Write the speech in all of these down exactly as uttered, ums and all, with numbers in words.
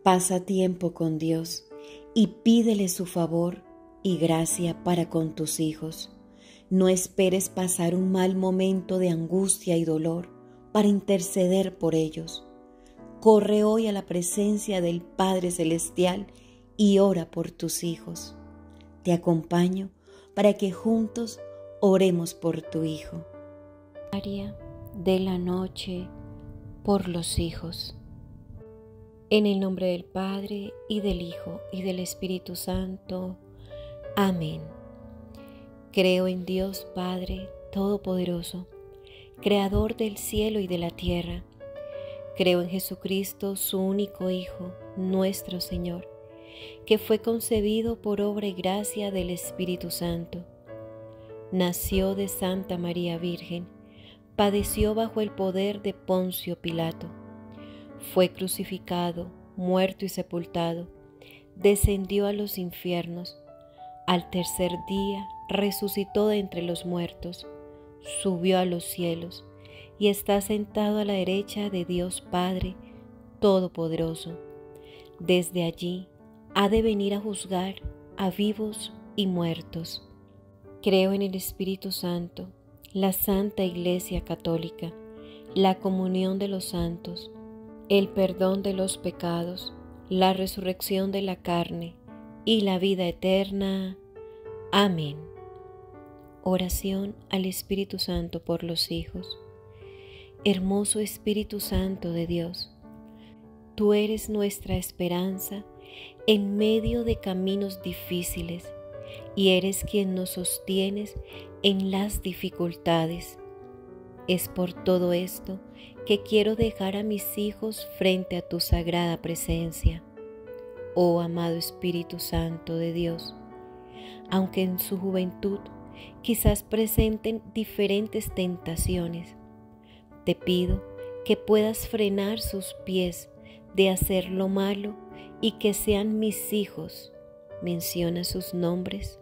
Pasa tiempo con Dios y pídele su favor y gracia para con tus hijos. No esperes pasar un mal momento de angustia y dolor para interceder por ellos. Corre hoy a la presencia del Padre Celestial y ora por tus hijos. Te acompaño para que juntos oremos por tu hijo. Área de la noche por los hijos. En el nombre del Padre, y del Hijo, y del Espíritu Santo. Amén. Creo en Dios Padre Todopoderoso, Creador del cielo y de la tierra. Creo en Jesucristo, su único Hijo, nuestro Señor, que fue concebido por obra y gracia del Espíritu Santo. Nació de Santa María Virgen, padeció bajo el poder de Poncio Pilato. Fue crucificado, muerto y sepultado, descendió a los infiernos. Al tercer día resucitó de entre los muertos, subió a los cielos y está sentado a la derecha de Dios Padre Todopoderoso. Desde allí ha de venir a juzgar a vivos y muertos. Creo en el Espíritu Santo, la Santa Iglesia Católica, la comunión de los santos, el perdón de los pecados, la resurrección de la carne y la vida eterna. Amén. Oración al Espíritu Santo por los hijos. Hermoso Espíritu Santo de Dios, tú eres nuestra esperanza en medio de caminos difíciles y eres quien nos sostienes en las dificultades. Es por todo esto que quiero dejar a mis hijos frente a tu sagrada presencia. Oh amado Espíritu Santo de Dios, aunque en su juventud quizás presenten diferentes tentaciones, te pido que puedas frenar sus pies de hacer lo malo y que sean mis hijos. Menciona sus nombres.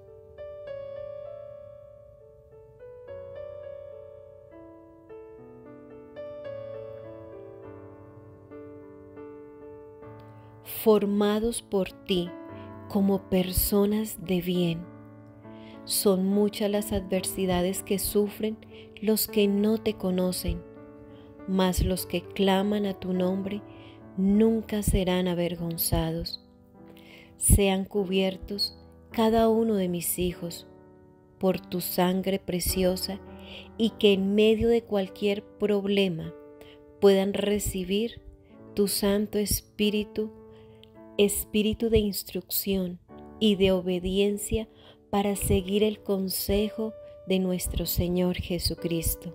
Formados por ti como personas de bien. Son muchas las adversidades que sufren los que no te conocen, mas los que claman a tu nombre nunca serán avergonzados. Sean cubiertos cada uno de mis hijos por tu sangre preciosa y que en medio de cualquier problema puedan recibir tu Santo Espíritu, Espíritu de instrucción y de obediencia para seguir el consejo de nuestro Señor Jesucristo.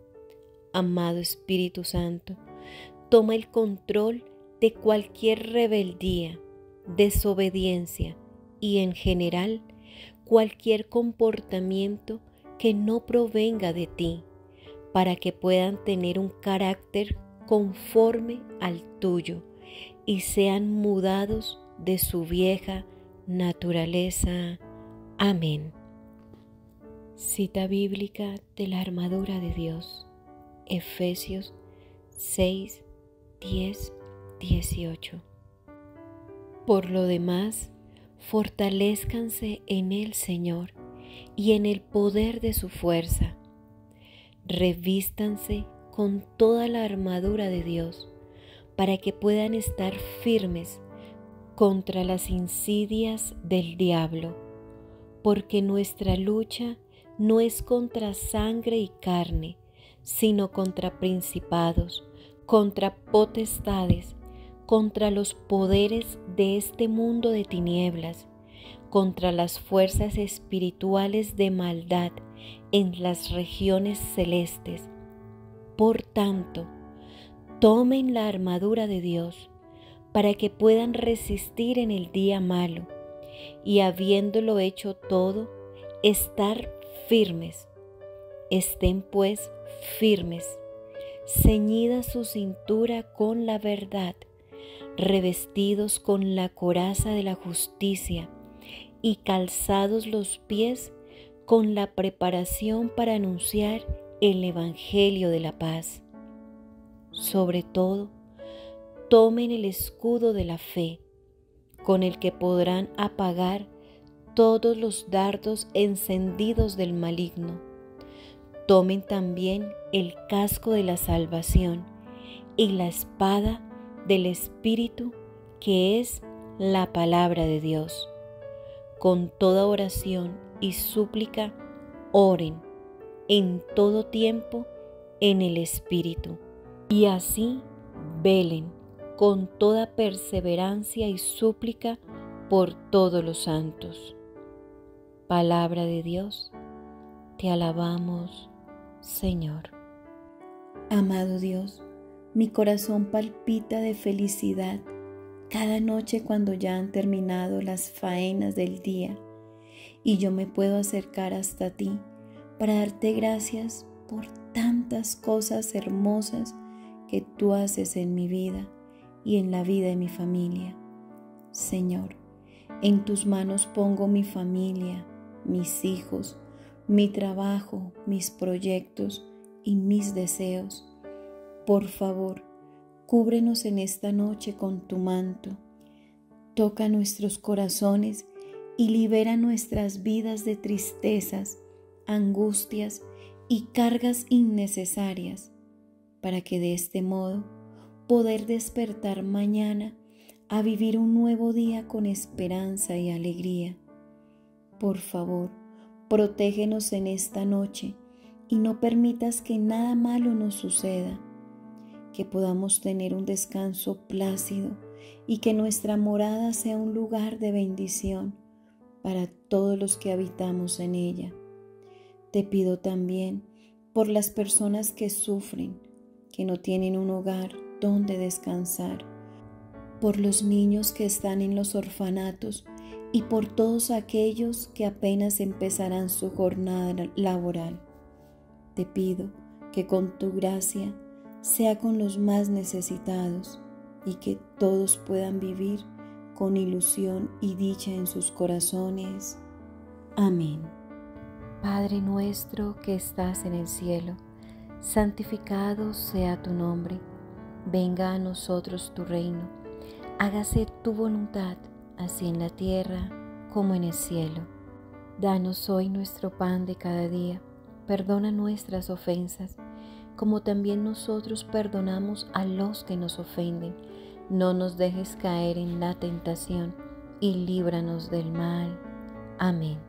Amado Espíritu Santo, toma el control de cualquier rebeldía, desobediencia y en general cualquier comportamiento que no provenga de ti, para que puedan tener un carácter conforme al tuyo y sean mudados de su vieja naturaleza. Amén. Cita bíblica de la armadura de Dios, Efesios seis, diez, dieciocho. Por lo demás, fortalézcanse en el Señor y en el poder de su fuerza. Revístanse con toda la armadura de Dios para que puedan estar firmes contra las insidias del diablo, porque nuestra lucha no es contra sangre y carne, sino contra principados, contra potestades, contra los poderes de este mundo de tinieblas, contra las fuerzas espirituales de maldad en las regiones celestes. Por tanto, tomen la armadura de Dios para que puedan resistir en el día malo y, habiéndolo hecho todo, estar firmes. Estén pues firmes, ceñida su cintura con la verdad, revestidos con la coraza de la justicia y calzados los pies con la preparación para anunciar el Evangelio de la paz. Sobre todo, tomen el escudo de la fe, con el que podrán apagar todos los dardos encendidos del maligno. Tomen también el casco de la salvación y la espada del Espíritu, que es la palabra de Dios. Con toda oración y súplica, oren en todo tiempo en el Espíritu, y así velen con toda perseverancia y súplica por todos los santos. Palabra de Dios, te alabamos, Señor. Amado Dios, mi corazón palpita de felicidad cada noche cuando ya han terminado las faenas del día y yo me puedo acercar hasta ti para darte gracias por tantas cosas hermosas que tú haces en mi vida y en la vida de mi familia. Señor, en tus manos pongo mi familia, mis hijos, mi trabajo, mis proyectos y mis deseos. Por favor, cúbrenos en esta noche con tu manto. Toca nuestros corazones y libera nuestras vidas de tristezas, angustias y cargas innecesarias, para que de este modo poder despertar mañana a vivir un nuevo día con esperanza y alegría. Por favor, protégenos en esta noche y no permitas que nada malo nos suceda, que podamos tener un descanso plácido y que nuestra morada sea un lugar de bendición para todos los que habitamos en ella. Te pido también por las personas que sufren, que no tienen un hogar donde descansar, por los niños que están en los orfanatos y por todos aquellos que apenas empezarán su jornada laboral. Te pido que con tu gracia sea con los más necesitados y que todos puedan vivir con ilusión y dicha en sus corazones. Amén. Padre nuestro que estás en el cielo, santificado sea tu nombre. Venga a nosotros tu reino. Hágase tu voluntad, así en la tierra como en el cielo. Danos hoy nuestro pan de cada día. Perdona nuestras ofensas, como también nosotros perdonamos a los que nos ofenden. No nos dejes caer en la tentación y líbranos del mal. Amén.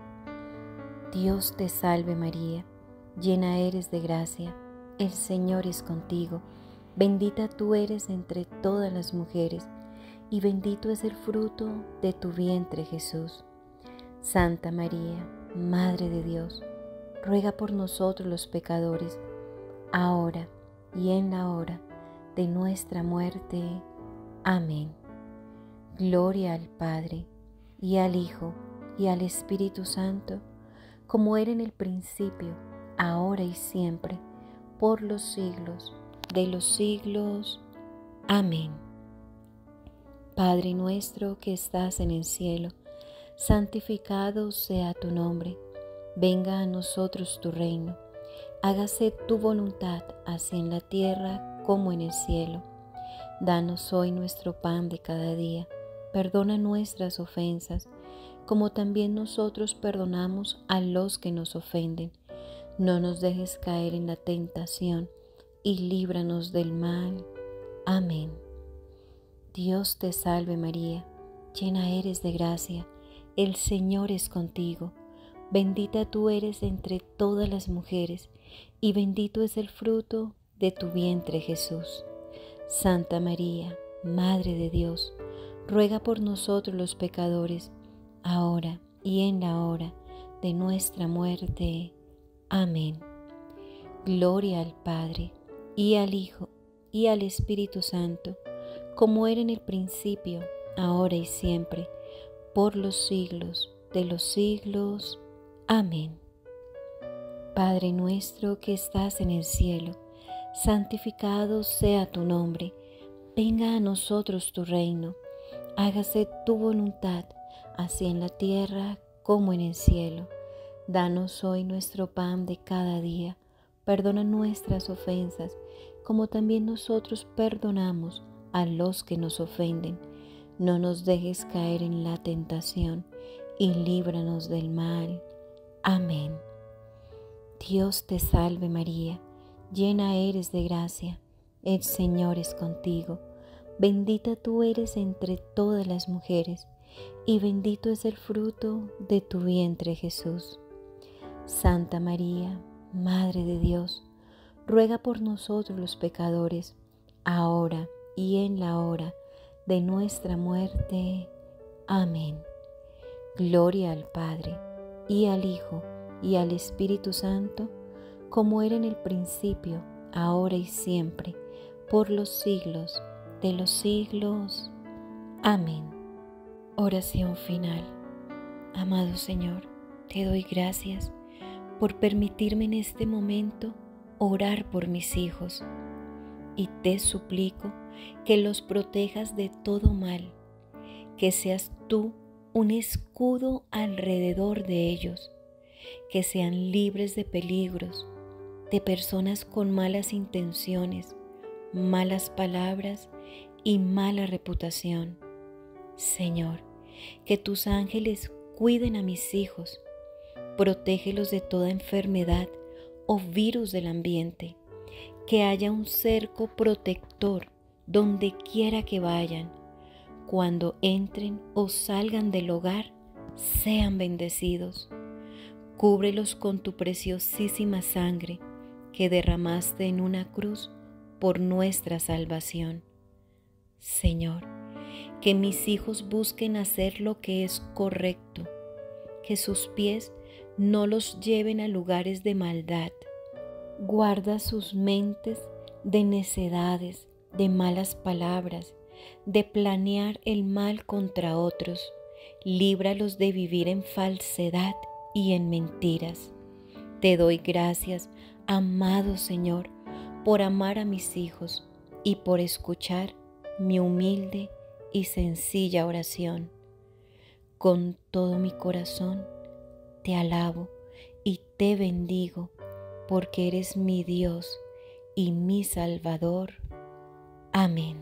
Dios te salve María, llena eres de gracia, el Señor es contigo. Bendita tú eres entre todas las mujeres, y bendito es el fruto de tu vientre Jesús. Santa María, Madre de Dios, ruega por nosotros los pecadores, ahora y en la hora de nuestra muerte. Amén. Gloria al Padre, y al Hijo, y al Espíritu Santo, como era en el principio, ahora y siempre, por los siglos de los siglos. Amén. Padre nuestro que estás en el cielo, santificado sea tu nombre. Venga a nosotros tu reino. Hágase tu voluntad, así en la tierra como en el cielo. Danos hoy nuestro pan de cada día. Perdona nuestras ofensas, como también nosotros perdonamos a los que nos ofenden. No nos dejes caer en la tentación y líbranos del mal. Amén. Dios te salve María, llena eres de gracia, el Señor es contigo. Bendita tú eres entre todas las mujeres, y bendito es el fruto de tu vientre Jesús. Santa María, Madre de Dios, ruega por nosotros los pecadores, ahora y en la hora de nuestra muerte. Amén. Gloria al Padre, y al Hijo, y al Espíritu Santo, como era en el principio, ahora y siempre, por los siglos de los siglos. Amén. Padre nuestro que estás en el cielo, santificado sea tu nombre. Venga a nosotros tu reino. Hágase tu voluntad, así en la tierra como en el cielo. Danos hoy nuestro pan de cada día. Perdona nuestras ofensas, como también nosotros perdonamos a los que nos ofenden. No nos dejes caer en la tentación y líbranos del mal. Amén. Dios te salve María, llena eres de gracia, el Señor es contigo. Bendita tú eres entre todas las mujeres, y bendito es el fruto de tu vientre Jesús. Santa María, Madre de Dios, ruega por nosotros los pecadores, ahora y en la hora de nuestra muerte. Amén. Gloria al Padre, y al Hijo, y al Espíritu Santo, como era en el principio, ahora y siempre, por los siglos de los siglos. Amén. Oración final. Amado Señor, te doy gracias por permitirme en este momento orar por mis hijos, y te suplico que los protejas de todo mal, que seas tú un escudo alrededor de ellos, que sean libres de peligros, de personas con malas intenciones, malas palabras y mala reputación. Señor, que tus ángeles cuiden a mis hijos, protégelos de toda enfermedad o virus del ambiente, que haya un cerco protector donde quiera que vayan. Cuando entren o salgan del hogar, sean bendecidos. Cúbrelos con tu preciosísima sangre que derramaste en una cruz por nuestra salvación. Señor, que mis hijos busquen hacer lo que es correcto, que sus pies no los lleven a lugares de maldad. Guarda sus mentes de necedades, de malas palabras, de planear el mal contra otros. Líbralos de vivir en falsedad y en mentiras. Te doy gracias, amado Señor, por amar a mis hijos y por escuchar mi humilde y sencilla oración. Con todo mi corazón te alabo y te bendigo, porque eres mi Dios y mi Salvador. Amén.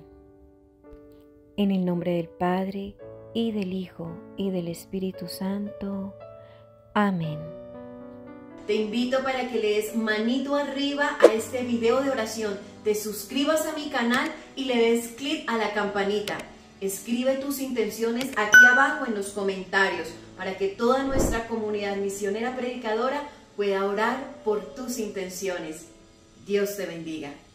En el nombre del Padre, y del Hijo, y del Espíritu Santo. Amén. Te invito para que le des manito arriba a este video de oración, te suscribas a mi canal y le des clic a la campanita. Escribe tus intenciones aquí abajo en los comentarios para que toda nuestra comunidad misionera predicadora pueda orar por tus intenciones. Dios te bendiga.